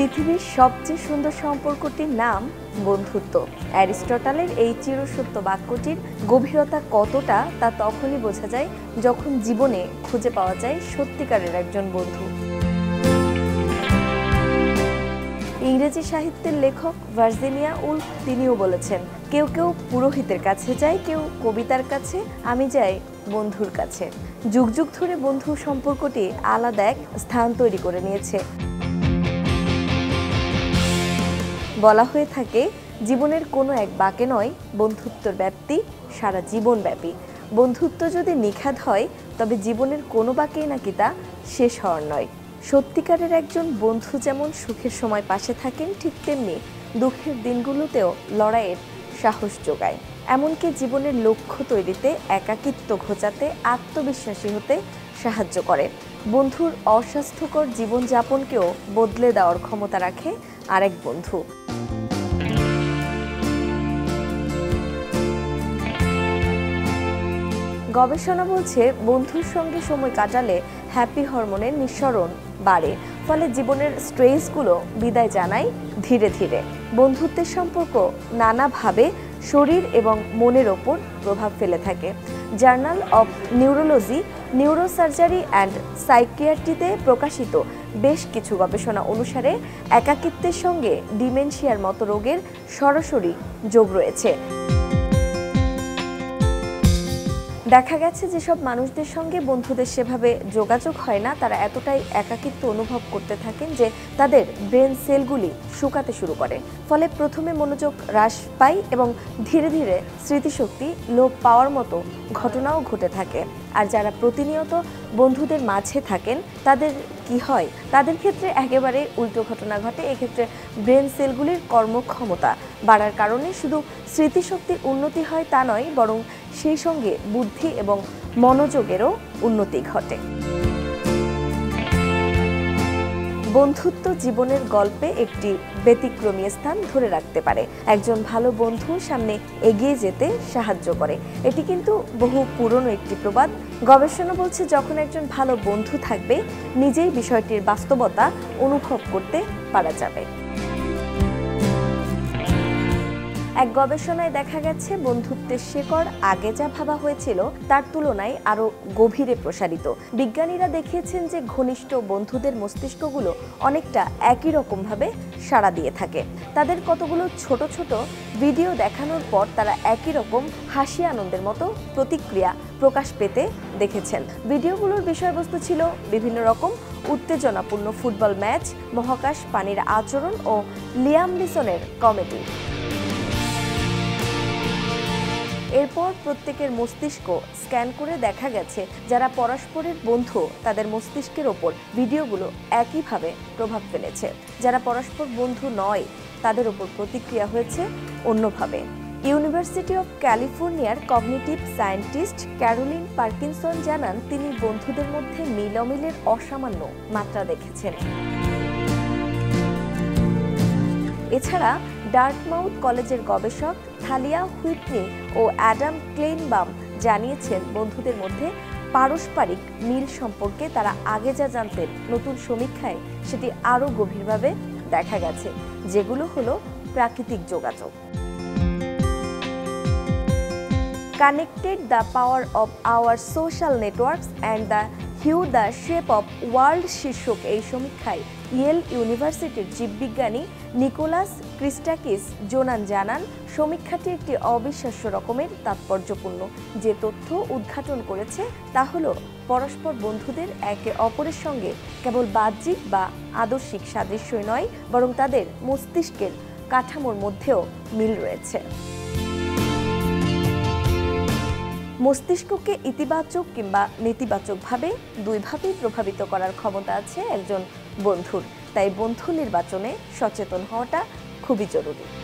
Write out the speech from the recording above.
পৃথিবীর সবচেয়ে সুন্দর সম্পর্কটির নাম বন্ধুত্ব। অ্যারিস্টটলের এই চিরসত্য বাক্যটির গভীরতা কতটা তা তখনই বোঝা যায় যখন জীবনে খুঁজে পাওয়া যায় সত্যিকারের একজন বন্ধু। ইংরেজি সাহিত্যের লেখক ভার্জিনিয়া উলফ তিনিও বলেছেন, কেউ কেউ পুরোহিতের কাছে যায়, কেউ কবিতার কাছে, আমি যাই বন্ধুর কাছে। যুগ যুগ ধরে বন্ধু সম্পর্কটি আলাদা এক স্থান তৈরি করে নিয়েছে। বলা হয়ে থাকে, জীবনের কোনো এক বাঁকে নয়, বন্ধুত্বের ব্যাপ্তি সারা জীবন ব্যাপী। বন্ধুত্ব যদি নিখাদ হয়, তবে জীবনের কোনো বাঁকেই নাকি তা শেষ হওয়ার নয়। সত্যিকারের একজন বন্ধু যেমন সুখের সময় পাশে থাকেন, ঠিক তেমনি দুঃখের দিনগুলোতেও লড়াইয়ের সাহস যোগায়। এমনকি জীবনের লক্ষ্য তৈরিতে, একাকিত্ব ঘোচাতে, আত্মবিশ্বাসী হতে সাহায্য করে। বন্ধুর অস্বাস্থ্যকর জীবনযাপনকেও বদলে দেওয়ার ক্ষমতা রাখে আরেক বন্ধু। গবেষণা বলছে, বন্ধুর সঙ্গে সময় কাটালে হ্যাপি হরমোনের নিঃসরণ বাড়ে, ফলে জীবনের স্ট্রেসগুলো বিদায় জানায় ধীরে ধীরে। বন্ধুত্বের সম্পর্ক নানাভাবে শরীর এবং মনের ওপর প্রভাব ফেলে থাকে। Journal of neurology, neurosurgery and সাইকিয়াট্রিতে প্রকাশিত বেশ কিছু গবেষণা অনুসারে একাকিত্বের সঙ্গে ডিমেনশিয়ার মতো রোগের সরাসরি যোগ রয়েছে। দেখা গেছে, যেসব মানুষদের সঙ্গে বন্ধুদের সেভাবে যোগাযোগ হয় না, তারা এতটাই একাকিত্ব অনুভব করতে থাকেন যে তাদের ব্রেন সেলগুলি শুকাতে শুরু করে। ফলে প্রথমে মনোযোগ হ্রাস পায় এবং ধীরে ধীরে স্মৃতিশক্তি লোপ পাওয়ার মতো ঘটনাও ঘটে থাকে। আর যারা প্রতিনিয়ত বন্ধুদের মাঝে থাকেন, তাদের কি হয়? তাদের ক্ষেত্রে একেবারে উল্টো ঘটনা ঘটে। এক্ষেত্রে ব্রেন সেলগুলির কর্মক্ষমতা বাড়ার কারণে শুধু স্মৃতিশক্তির উন্নতি হয় তা নয়, বরং সেই সঙ্গে বুদ্ধি এবং মনোযোগেরও উন্নতি ঘটে। বন্ধুত্ব জীবনের গল্পে একটি ব্যতিক্রমী স্থান ধরে রাখতে পারে। একজন ভালো বন্ধু সামনে এগিয়ে যেতে সাহায্য করে। এটি কিন্তু বহু পুরনো একটি প্রবাদ। গবেষণা বলছে, যখন একজন ভালো বন্ধু থাকবে, নিজেই বিষয়টির বাস্তবতা অনুভব করতে পারা যাবে। এক গবেষণায় দেখা গেছে, বন্ধুত্বের শেকড় আগে যা ভাবা হয়েছিল তার তুলনায় আরও গভীরে প্রসারিত। বিজ্ঞানীরা দেখিয়েছেন যে ঘনিষ্ঠ বন্ধুদের মস্তিষ্কগুলো অনেকটা একই রকমভাবে সাড়া দিয়ে থাকে। তাদের কতগুলো ছোট ছোট ভিডিও দেখানোর পর তারা একই রকম হাসি আনন্দের মতো প্রতিক্রিয়া প্রকাশ পেতে দেখেছেন। ভিডিওগুলোর বিষয়বস্তু ছিল বিভিন্ন রকম উত্তেজনাপূর্ণ ফুটবল ম্যাচ, মহাকাশ পানির আচরণ ও লিয়াম নিসনের কমেডি। এরপর প্রত্যেকের মস্তিষ্ক স্ক্যান করে দেখা গেছে, যারা পরস্পরের বন্ধু তাদের মস্তিষ্কের ওপর ভিডিওগুলো একইভাবে প্রভাব ফেলেছে। যারা পরস্পর বন্ধু নয়, তাদের ওপর প্রতিক্রিয়া হয়েছে অন্যভাবে। ইউনিভার্সিটি অফ ক্যালিফোর্নিয়ার কগনিটিভ সায়েন্টিস্ট ক্যারোলিন পার্কিনসন জানান, তিনি বন্ধুদের মধ্যে মিল অমিলের অসামান্য মাত্রা দেখেছেন। এছাড়া ডার্টমাউথ কলেজের গবেষক থালিয়া হুইটনি ও অ্যাডাম ক্লেইনবাম জানিয়েছেন, বন্ধুদের মধ্যে পারস্পরিক মিল সম্পর্কে তারা আগে যা জানতেন, নতুন সমীক্ষায় সেটি আরও গভীরভাবে দেখা গেছে, যেগুলো হলো প্রাকৃতিক যোগাযোগ। Connected, the power of our social networks and the how the shape of world শীর্ষক এই সমীক্ষায় ইয়েল ইউনিভার্সিটির জীববিজ্ঞানী নিকোলাস ক্রিস্টাকিস জোনান জানান, সমীক্ষাটি একটি অবিশ্বাস্য রকমের তাৎপর্যপূর্ণ। যে তথ্য উদ্ঘাটন করেছে তা হলো, পরস্পর বন্ধুদের একে অপরের সঙ্গে কেবল বাহ্যিক বা আদর্শিক সাদৃশ্যই নয়, বরং তাদের মস্তিষ্কের কাঠামোর মধ্যেও মিল রয়েছে। মস্তিষ্ককে ইতিবাচক কিংবা নেতিবাচকভাবে দুইভাবেই প্রভাবিত করার ক্ষমতা আছে একজন বন্ধুর। তাই বন্ধু নির্বাচনে সচেতন হওয়াটা খুবই জরুরি।